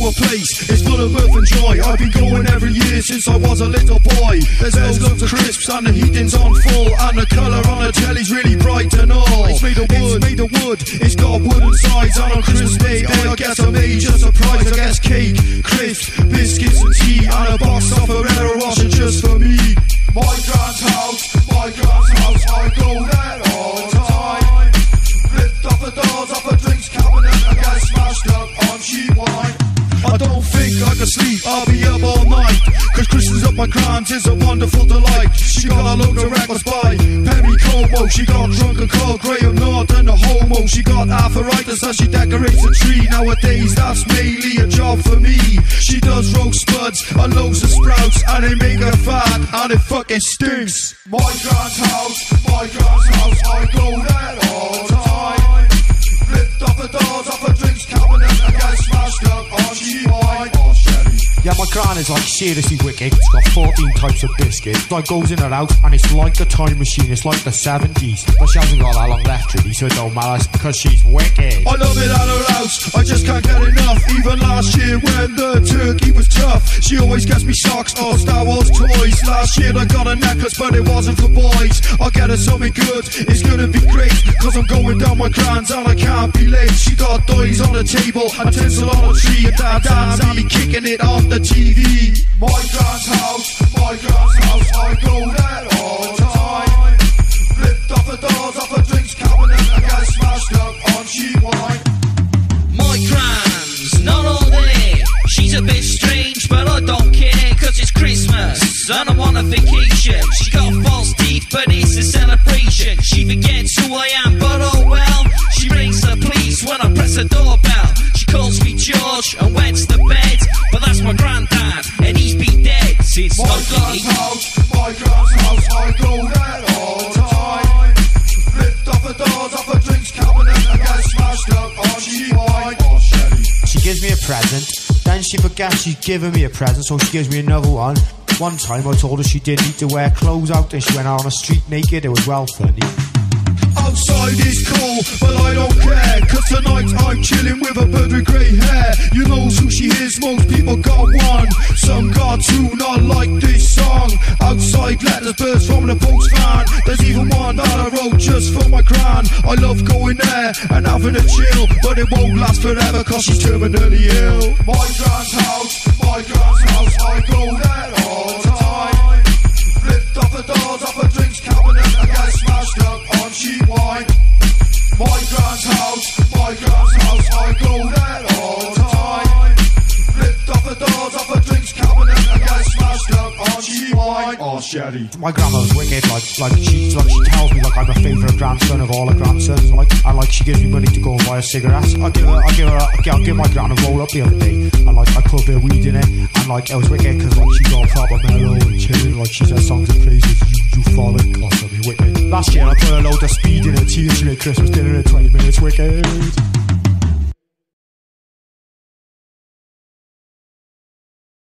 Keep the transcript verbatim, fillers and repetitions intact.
a place, it's full of mirth and joy. I've been going every year since I was a little boy. There's loads, loads of crisps and the heating's on full, and the colour on the telly's really bright and all. It's made of wood, it's made of wood, it's got wooden sides, and on Christmas Day I get a major surprise. I guess cake, crisps, biscuits and tea, and a box of Ferrero Rocher just for me. My grand's house, my grand's house, I go there all the time. Lift off the doors off a drinks cabinet and get smashed up on cheap wine. I don't think I can sleep, I'll be up all night, cause Christmas up my grand's is a wonderful delight. She got a load of records by Perry Como, she got drunk and called Graham Norton a homo. She got arthritis as she decorates a tree. Nowadays that's mainly a job for me. She does roast spuds and loads of sprouts, and they make her fat and it fucking stinks. My grand's house, my grand's house, I go there all the time. Lift off the doors off a drinks cabinet and get smashed up on cheap wine or sherry. Yeah, my gran is like seriously wicked. It's got fourteen types of biscuits. Like goes in her house and it's like a time machine. It's like the seventies. But she hasn't got that long left really, so it don't matter because she's wicked. I love it at her house, I just can't get enough. Even last year when the turkey was tough, she always gets me socks or Star Wars toys. Last year I got a necklace but it wasn't for boys. I'll get her something good, it's gonna be great, cause I'm going down my grand's and I can't be late. She got doilies on the table and tinsel on a tree, and dad dance and me kicking it on the T V. My grand's house, my grand's house, I go there all the time. Lift off the doors off a drinks cabinet and get smashed up on cheap wine. My grand's not all there. She's a bit strange but I don't care, cause it's Christmas and I'm on a vacation. She got false teeth but it's a celebration. She forgets who I am but oh well. She rings the police when I press the doorbell. She calls me George and wets the bed, but that's my granddad and he's been dead since my grand's house, my grand's house, I go there all the time. Lift off the doors off a drinks cabinet and get smashed up on cheap wine or sherry. She gives me a present, then she forgets she's giving me a present, so she gives me another one. One time I told her she didn't need to wear clothes out and she went out on the street naked. It was well funny. Outside is cold, but I don't care, cause tonight I'm chilling with a bird with grey hair. You know who she is, most people got one. Some got two, not like this song. Outside letters burst from the postman. There's even one that I wrote just for my gran. I love going there and having a chill, but it won't last forever cause she's terminally ill. My grand's house, my grand's house, I go there all the time. Lift off the doors off a drinks cabinet and get smashed up on cheap wine. My grand's house, my grand's house, I go there all the time. Lift off the doors off a drinks cabinet and get smashed up on cheap wine or sherry. My grandma's wicked, like like she like she tells me like I'm her favourite grandson of all her grandsons, like and like she gives me money to go and buy her cigarettes. I give her, I give her, I give, I give my gran a roll up the other day, and like I put a bit of weed in it, and like it was wicked because like she's all proper mellow and chilling, like she says songs of praises. You, you follow, gosh, I'll be wicked. Last year I put a load of speed in her tea and she made Christmas dinner in twenty minutes, wicked.